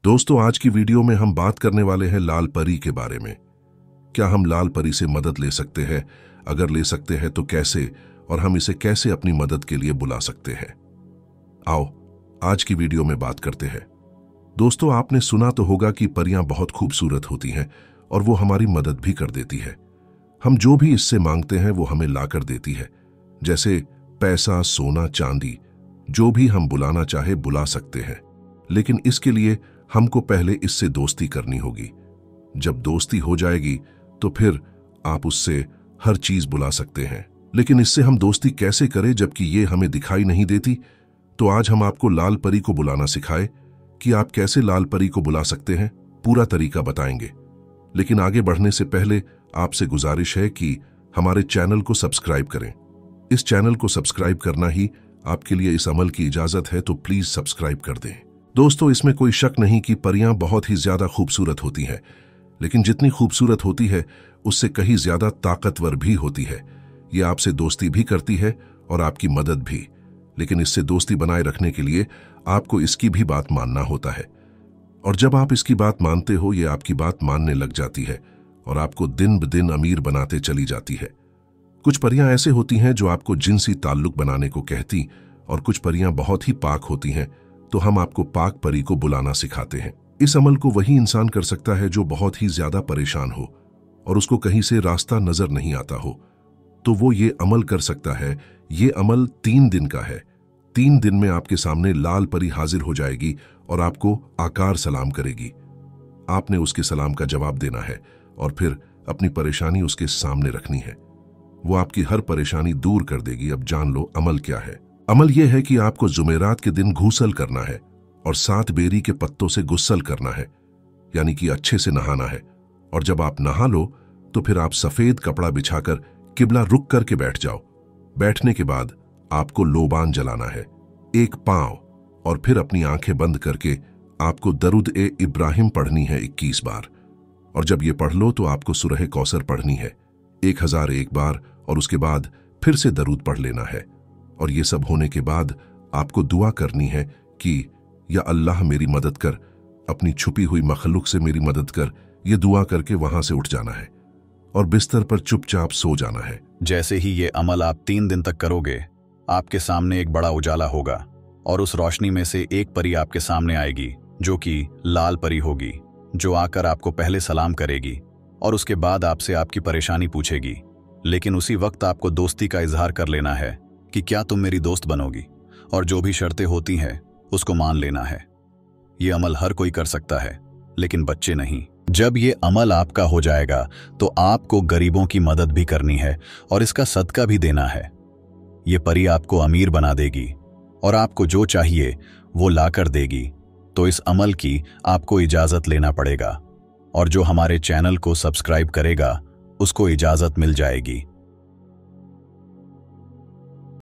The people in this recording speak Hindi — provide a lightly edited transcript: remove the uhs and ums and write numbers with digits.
दोस्तों, आज की वीडियो में हम बात करने वाले हैं लाल परी के बारे में। क्या हम लाल परी से मदद ले सकते हैं? अगर ले सकते हैं तो कैसे, और हम इसे कैसे अपनी मदद के लिए बुला सकते हैं? आओ आज की वीडियो में बात करते हैं। दोस्तों, आपने सुना तो होगा कि परियां बहुत खूबसूरत होती हैं और वो हमारी मदद भी कर देती है। हम जो भी इससे मांगते हैं वो हमें लाकर देती है, जैसे पैसा, सोना, चांदी। जो भी हम बुलाना चाहे बुला सकते हैं, लेकिन इसके लिए हमको पहले इससे दोस्ती करनी होगी। जब दोस्ती हो जाएगी तो फिर आप उससे हर चीज बुला सकते हैं। लेकिन इससे हम दोस्ती कैसे करें जबकि ये हमें दिखाई नहीं देती? तो आज हम आपको लाल परी को बुलाना सिखाए कि आप कैसे लाल परी को बुला सकते हैं। पूरा तरीका बताएंगे, लेकिन आगे बढ़ने से पहले आपसे गुजारिश है कि हमारे चैनल को सब्सक्राइब करें। इस चैनल को सब्सक्राइब करना ही आपके लिए इस अमल की इजाजत है, तो प्लीज सब्सक्राइब कर दें। दोस्तों, इसमें कोई शक नहीं कि परियां बहुत ही ज्यादा खूबसूरत होती हैं, लेकिन जितनी खूबसूरत होती है उससे कहीं ज्यादा ताकतवर भी होती है। ये आपसे दोस्ती भी करती है और आपकी मदद भी, लेकिन इससे दोस्ती बनाए रखने के लिए आपको इसकी भी बात मानना होता है। और जब आप इसकी बात मानते हो, ये आपकी बात मानने लग जाती है और आपको दिन ब दिन अमीर बनाते चली जाती है। कुछ परियां ऐसे होती हैं जो आपको जिनसी ताल्लुक बनाने को कहती, और कुछ परियां बहुत ही पाक होती हैं, तो हम आपको पाक परी को बुलाना सिखाते हैं। इस अमल को वही इंसान कर सकता है जो बहुत ही ज्यादा परेशान हो और उसको कहीं से रास्ता नजर नहीं आता हो, तो वो ये अमल कर सकता है। ये अमल 3 दिन का है। 3 दिन में आपके सामने लाल परी हाजिर हो जाएगी और आपको आकार सलाम करेगी। आपने उसके सलाम का जवाब देना है और फिर अपनी परेशानी उसके सामने रखनी है। वो आपकी हर परेशानी दूर कर देगी। अब जान लो अमल क्या है। अमल यह है कि आपको जुमेरात के दिन घूसल करना है और 7 बेरी के पत्तों से गुस्सल करना है, यानी कि अच्छे से नहाना है। और जब आप नहा लो तो फिर आप सफेद कपड़ा बिछाकर किबला रुक करके बैठ जाओ। बैठने के बाद आपको लोबान जलाना है 1 पांव, और फिर अपनी आंखें बंद करके आपको दरूद ए इब्राहिम पढ़नी है 21 बार। और जब ये पढ़ लो तो आपको सूरह कौसर पढ़नी है 1001 बार, और उसके बाद फिर से दरूद पढ़ लेना है। और ये सब होने के बाद आपको दुआ करनी है कि या अल्लाह मेरी मदद कर, अपनी छुपी हुई मखलूक से मेरी मदद कर। ये दुआ करके वहां से उठ जाना है और बिस्तर पर चुपचाप सो जाना है। जैसे ही ये अमल आप 3 दिन तक करोगे, आपके सामने एक बड़ा उजाला होगा और उस रोशनी में से एक परी आपके सामने आएगी, जो कि लाल परी होगी, जो आकर आपको पहले सलाम करेगी और उसके बाद आपसे आपकी परेशानी पूछेगी। लेकिन उसी वक्त आपको दोस्ती का इजहार कर लेना है कि क्या तुम मेरी दोस्त बनोगी, और जो भी शर्तें होती हैं उसको मान लेना है। ये अमल हर कोई कर सकता है, लेकिन बच्चे नहीं। जब ये अमल आपका हो जाएगा तो आपको गरीबों की मदद भी करनी है और इसका सदका भी देना है। ये परी आपको अमीर बना देगी और आपको जो चाहिए वो ला कर देगी। तो इस अमल की आपको इजाज़त लेना पड़ेगा, और जो हमारे चैनल को सब्सक्राइब करेगा उसको इजाज़त मिल जाएगी।